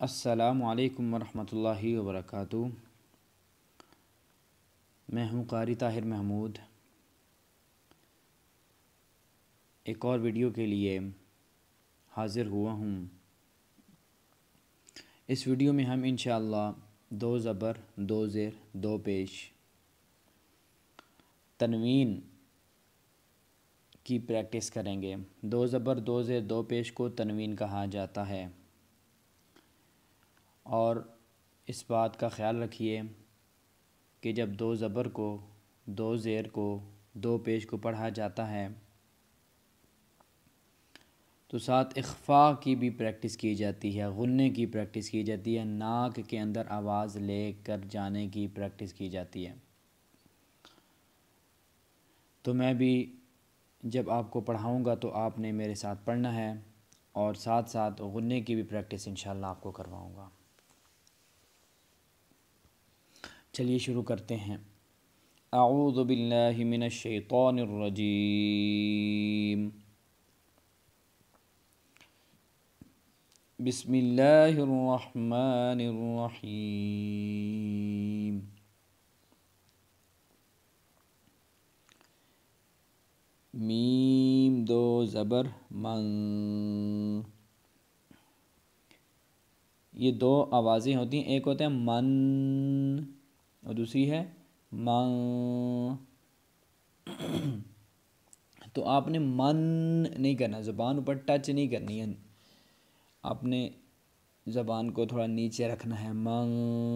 السلام علیکم ورحمۃ اللہ وبرکاتہ۔ میں ہوں قاری طاہر محمود، ایک اور ویڈیو کے لیے حاضر ہوا ہوں۔ اس ویڈیو میں ہم انشاءاللہ 2 زبر 2 زیر 2 پیش تنوین کی پریکٹس کریں گے۔ 2 زبر 2 زیر 2 پیش کو تنوین کہا جاتا ہے، اور اس بات کا خیال رکھیے کہ جب 2 زبر کو 2 زیر کو 2 پیش کو پڑھا جاتا ہے تو ساتھ اخفاء کی بھی پریکٹس کی جاتی ہے، غنّے کی پریکٹس کی جاتی ہے، ناک کے اندر آواز لے کر جانے کی پریکٹس کی جاتی ہے۔ تو میں بھی جب آپ کو پڑھاؤں گا تو آپ نے میرے ساتھ پڑھنا ہے، اور ساتھ ساتھ غنّے کی بھی پریکٹس انشاءاللہ آپ کو کرواؤں گا۔ چلیے شروع کرتے ہیں۔ اعوذ باللہ من الشیطان الرجیم، بسم اللہ الرحمن الرحیم۔ میم 2 زبر من، یہ 2 آوازیں ہوتی ہیں، ایک ہوتا ہے من اور دوسری ہے من۔ تو آپ نے من نہیں کرنا، زبان اوپر ٹچ نہیں کرنی ہے، آپ نے زبان کو تھوڑا نیچے رکھنا ہے، من۔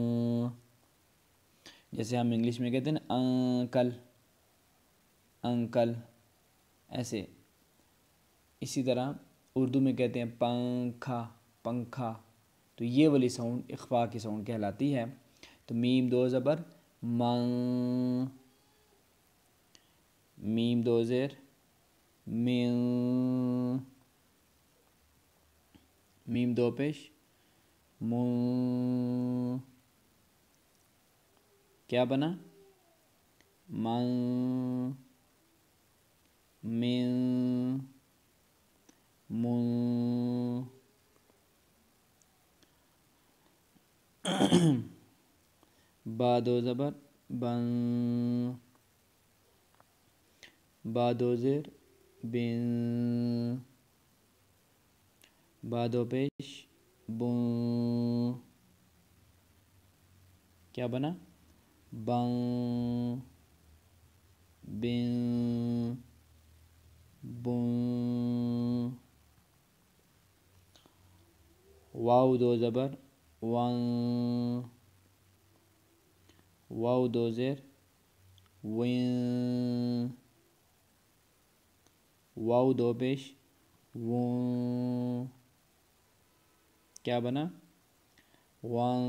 جیسے ہم انگلش میں کہتے ہیں نا انکل، انکل، ایسے۔ اسی طرح اردو میں کہتے ہیں پنکھا، پنکھا۔ تو یہ والی ساؤنڈ اخفاء کی ساؤنڈ کہلاتی ہے۔ تو میم 2 زبر من، میم 2 زیر من، میم 2 پیش من۔ کیا بنا؟ من، من، من۔ با 2 زبر بن، با 2 زیر بن، با 2 پیش بن۔ کیا بنا؟ بن، بن، بن۔ واو 2 زبر ون، واو 2 زیر وین، واو 2 پیش وون۔ کیا بنا؟ ون،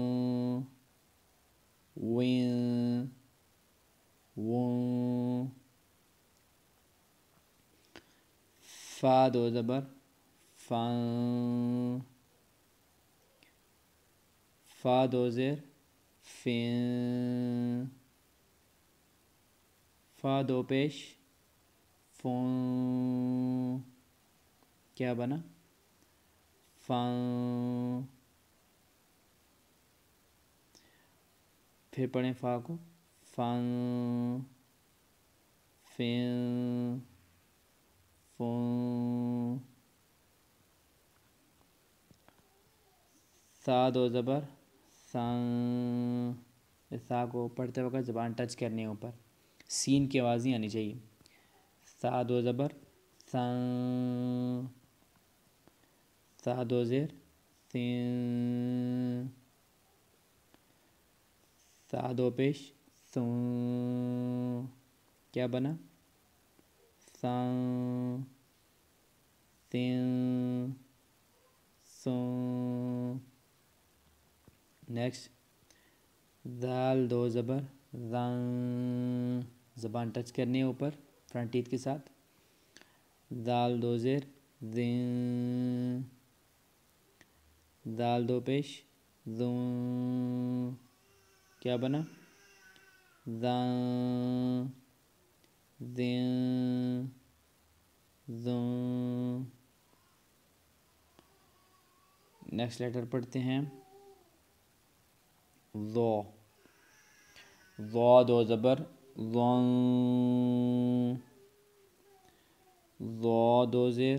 وین، وون۔ فا 2 زبر فن، فا 2 زیر فین، فا 2 پیش فون۔ کیا بنا؟ فن۔ پھر پڑھیں فا کو، فن، فین، فون۔ سا 2 زبر سن، سا کو پڑھتے وقت زبان ٹچ کرنی ہے اوپر، سین کی آواز نہیں آنی چاہیے۔ سا 2 زبر سن، سا 2 زیر سین، سا 2 پیش سون۔ کیا بنا؟ سن، سین، سون۔ نیکسٹ دال 2 زبر زن، زبان ٹچ کرنی ہے اوپر فرنٹ ٹیتھ کے ساتھ، دال 2 زیر زین، دال 2 پیش زون۔ کیا بنا؟ زن، زین، زون۔ نیکسٹ لیٹر پڑھتے ہیں ज़ो, ज़ो दो ज़बर, ज़ों, ज़ो दो ज़ेर,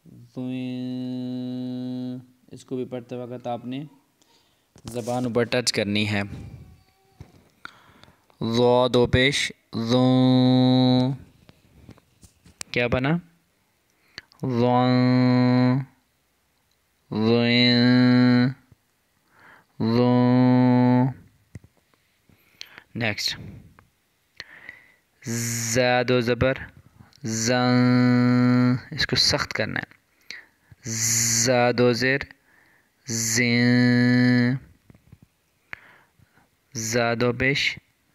ज़ुं। इसको भी पढ़ते वक्त आपने ज़बान ऊपर टच करनी है। ज़ो दो पेश, ज़ों, क्या बना? ज़ों, ज़ुं, ज़ों। नेक्स्ट, ज़ा दो ज़बर, ज़ं, इसको सख्त करना है। ज़ा दो ज़ेर, ज़ें, ज़ा दो पेश,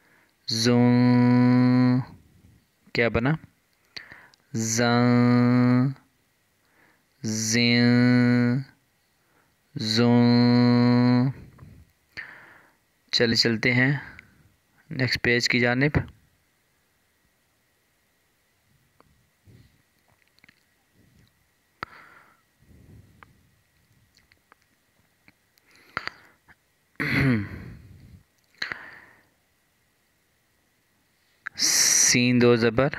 ज़ों, क्या बना? ज़ं, ज़ें, ज़ों। चलते हैं नेक्स्ट पेज की जानिब। सीन दो ज़बर,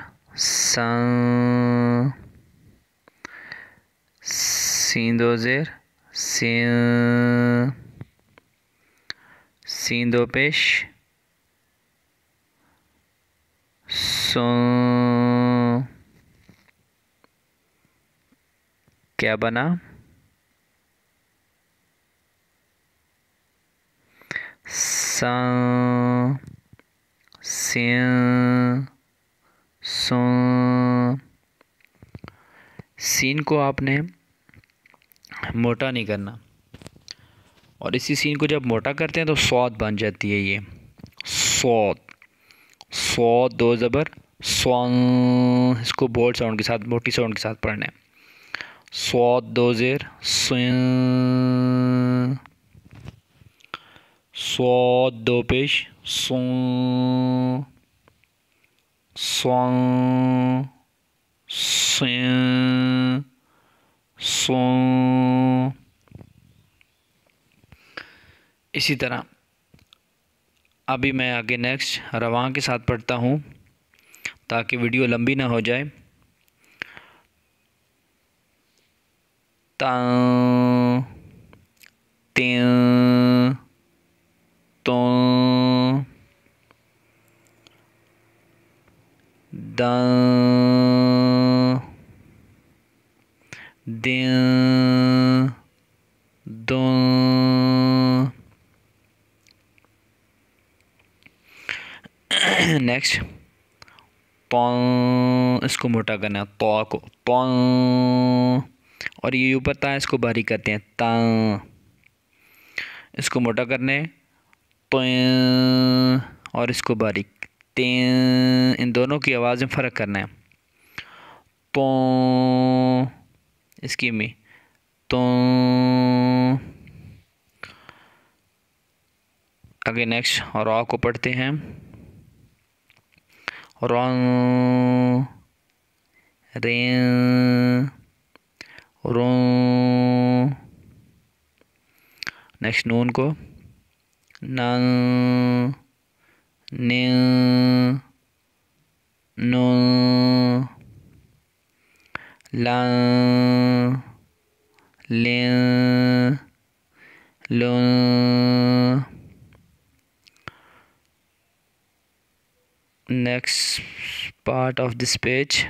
सां, सीन दो ज़ेर, सें, सीन दो पेश, सों, क्या बना? सां, सें, सों। सीन को आपने मोटा नहीं करना, और इसी सीन को जब मोटा करते हैं तो सौद बन जाती है ये सौद। सौद दो ज़बर, स्वां, इसको बोल्ड साउंड के साथ, मोटी साउंड के साथ पढ़ना है। सौद दो ज़ेर, स्वें, सौद दो पेश, सों, स्वां, स्वें, सों। इसी तरह अभी मैं आगे नेक्स्ट रवां के साथ पढ़ता हूँ ताकि वीडियो लंबी ना हो जाए। तां, तें, तों, दां, दें, दों। नेक्स्ट, तों, इसको मोटा करना है, तो को तों, और ये ऊपर ता इसको बारीक करते हैं, तां, इसको मोटा करने, तो, और इसको बारीक, तें, इन दोनों की आवाज़ में फ़र्क करना है। तो इसकी में तो आगे नेक्स्ट रॉ को पढ़ते हैं, रॉ, रे, रो। नेक्स्ट नून को, ना, ने, नो, ला, ले, लो। Next part of this page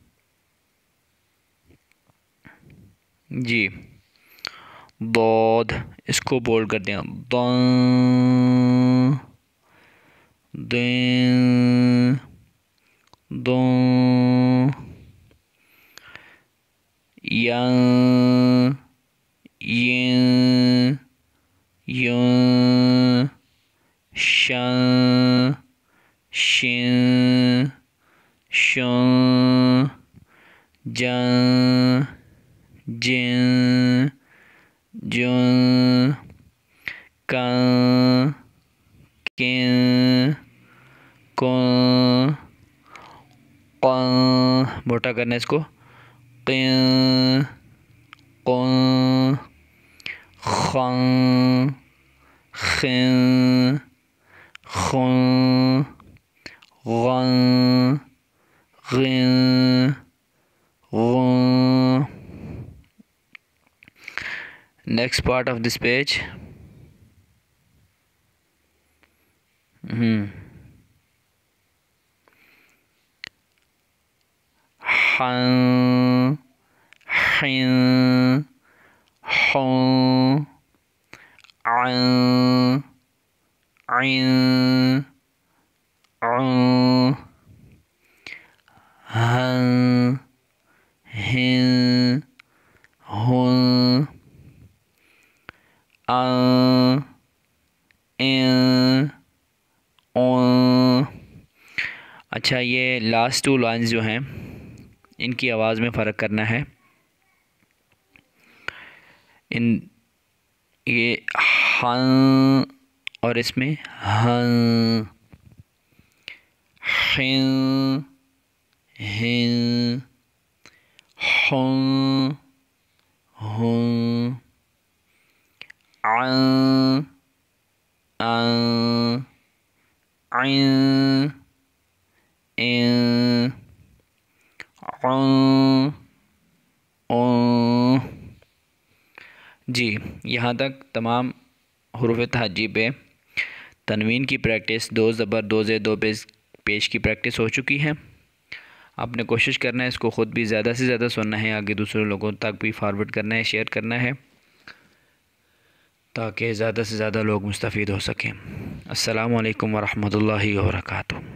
जी, दौद, इसको बोल्ड कर दिया, दौं, दें, दों, यां, यें, यों, शां, शें, शों, जां, जें, जों, कां, कें, कों, क़ां, मोटा करना है इसको, क़ें, क़ों, ख़ां, خن خن غن غن غن. Next part of this page. حن حن حن عن عن عن هن هن هن ان ان اون. اچھا یہ لاسٹ 2 لائنز جو ہیں ان کی آواز میں فرق کرنا ہے. یہ ہن اور اس میں ہن ہن ہن ہن ہن عن عن عن ان عن عن. جی یہاں تک تمام حروف تہجی پہ تنوین کی پریکٹس 2 زبر 2 زیر 2 پیش کی پریکٹس ہو چکی ہے. آپ نے کوشش کرنا ہے اس کو خود بھی زیادہ سے زیادہ سننا ہے, آگے دوسرے لوگوں تک بھی فارورڈ کرنا ہے, شیئر کرنا ہے تاکہ زیادہ سے زیادہ لوگ مستفید ہو سکیں. السلام علیکم ورحمۃ اللہ وبرکاتہ.